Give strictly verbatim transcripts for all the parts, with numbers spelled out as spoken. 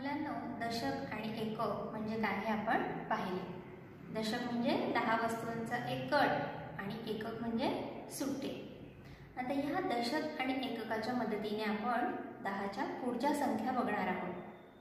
मुलांनो, दशक आणि एकक म्हणजे काय हे आपण पाहिले। दशक म्हणजे दहा वस्तूंचा एक गट आणि एकक म्हणजे सुट्टे। आता ह्या दशक आणि एककाच्या मदतीने आपण दहाच्या पुढच्या संख्या बघणार आहोत।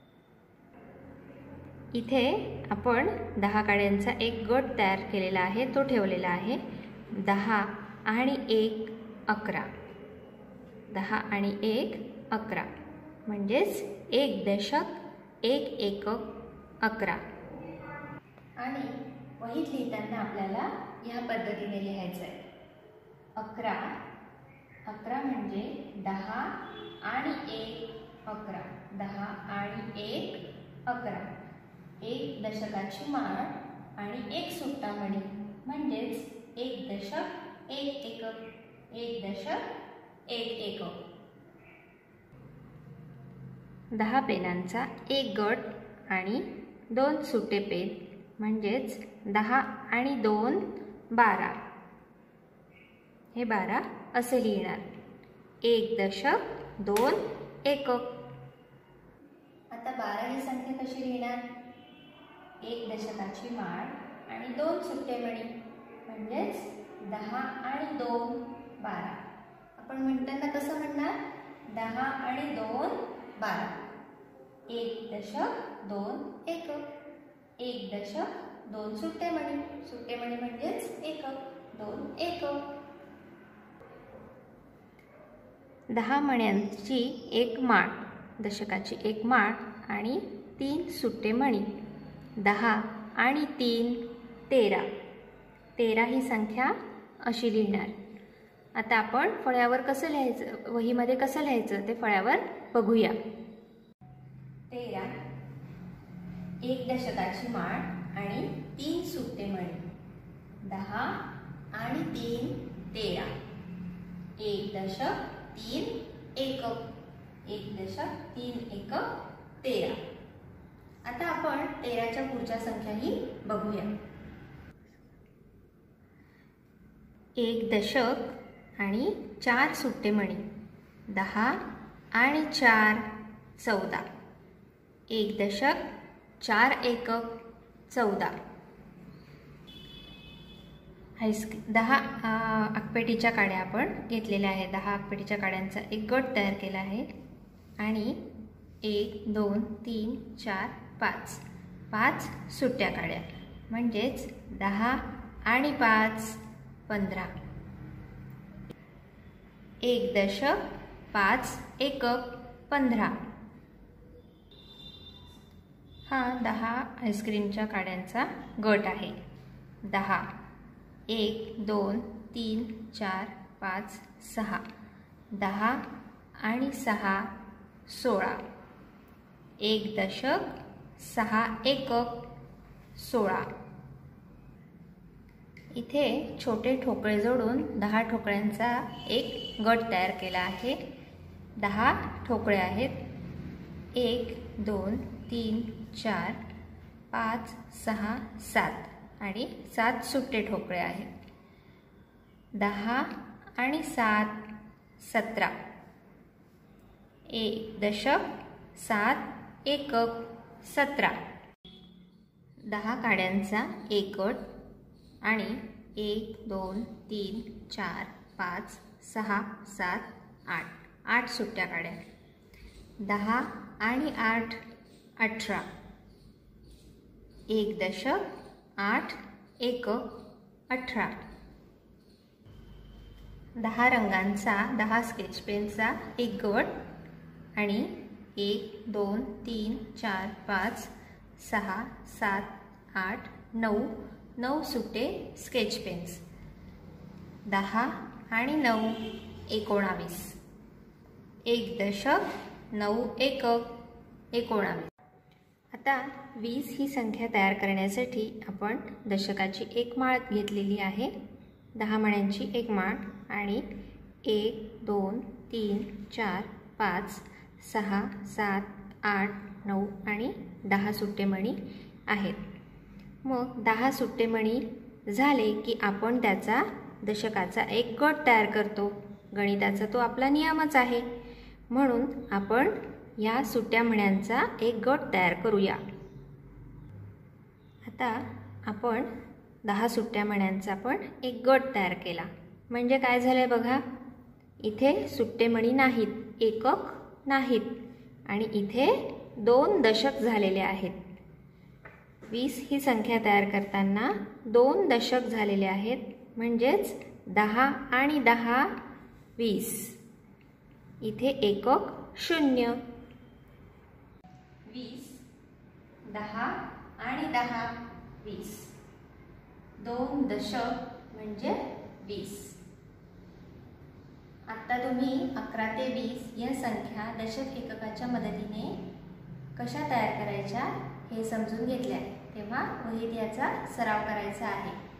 इथे आपण दहा काड्यांचा एक गट तयार केलेला आहे, तो ठेवलेला आहे। दहा आणि एक अकरा, दहा आणि एक अकरा म्हणजेच एक दशक एक एकक अकरा। आणि वहीत लिहिताना आपल्याला या पद्धतीने लिहायचं आहे। अकरा अकरा म्हणजे दहा आणि एक अकरा, दहा आणि एक अकरा। एक दशकाची माळ आणि एक सुट्टा मणी म्हणजेच एक दशक एक एकक, एक दशक एक एकक। दहा पेनांचा एक गट आणि दोन सुटे पेन म्हणजेच दहा आणि दोन बारा, हे बारा असे लिहिणार। एक दशक दोन एकक। आता बारा ही संख्या कशी लिहिणार? एक दशकाची माळ आणि दोन सुट्टे मणी म्हणजेच दहा आणि दोन बारा। आपण म्हणताना कसं म्हणणार? दहा आणि दोन बारा। एक दशक दोन एकक, एक दशक दोन सुट्टे मणी, सुट्टे मणी म्हणजेच एकक, दोन एकक। दहा मण्यांची एक माळ, दशकाची एक माळ आणि तीन सुट्टे मणी, दहा आणि तीन तेरा, तेरा ही संख्या अशी लिहिणार। आता आपण फळ्यावर कसं लिहायचं, वहीमध्ये कसं लिहायचं ते फळ्यावर बघूया। तेरा, एक दशकाची माळ आणि तीन सुट्टे मणी, दहा आणि तीन तेरा, एक दशक तीन एकक, एक दशक तीन एकक तेरा। आता आपण तेराच्या पुढच्या संख्याही बघूया। एक दशक आणि चार सुट्टे मणी, दहा आणि चार चौदा, एक दशक चार एकक चौदा। हायस्क दहा आकपेटीच्या काड्या आपण घेतलेल्या आहेत, दहा आकपेटीच्या काड्यांचा एक गट तयार केला आहे आणि एक दोन तीन चार पाच, पाच सुट्ट्या काड्या म्हणजेच दहा आणि पाच पंधरा, एक दशक पाच एकक पंधरा। हा दहा आईस्क्रीमच्या काड्यांचा गट आहे। दहा, एक दोन तीन चार पाच सहा, दहा आणि सहा सोळा, एक दशक सहा एकक सोळा। इथे छोटे ठोकळे जोडून दहा ठोकळ्यांचा एक गट तयार केला आहे। दहा ठोकळे आहेत, एक दोन तीन चार पाच सहा सात आणि सात सुट्टे ठोकळे आहेत। दहा आणि सात सतरा, एक दशक सात एकक सतरा। दहा काड्यांचा एक गट आणि एक दोन तीन चार पाच सहा सात आठ, आठ सुट्ट्या काड्या, दहा आणि आठ अठरा, एक दशक आठ एकक अठरा। दहा रंगांचा, दहा स्केच पेनचा एक गट आणि एक दोन तीन चार पाच सहा सात आठ नऊ, नऊ सुट्टे स्केच पेन्स, दहा आणि नऊ एकोणावीस, एक दशक नऊ एकक एकोणावीस। आता वीस ही संख्या तयार करण्यासाठी आपण दशकाची एक माळ घेतलेली आहे, दहा मण्यांची एक माळ आणि एक दोन तीन चार पाच सहा सात आठ नऊ आणि दहा सुट्टे मणी आहेत। मग दहा सुट्टे मणी झाले की आपण त्याचा दशकाचा एक गट तयार करतो। गणिताचा तो आपला नियमच आहे, म्हणून आपण या सुट्ट्या मण्यांचा एक गट तयार करूया। आता आपण दहा सुट्ट्या मण्यांचा पण एक गट तयार केला म्हणजे काय झालंय बघा, इथे सुट्टे मणी नाहीत, एकक नाहीत आणि इथे दोन दशक झालेले आहेत। वीस ही संख्या तयार करताना दोन दशक झालेले आहेत म्हणजेच दहा आणि दहा वीस। इथे एकक शून्य। वीस, दहा आणि दहा वीस, दोन दशक म्हणजे वीस। आता तुम्ही अकरा ते वीस या संख्या दशक एककाच्या मदतीने कशा तयार करायच्या हे समजून घेतल्या, तेव्हा वहीत याचा सराव करायचा आहे।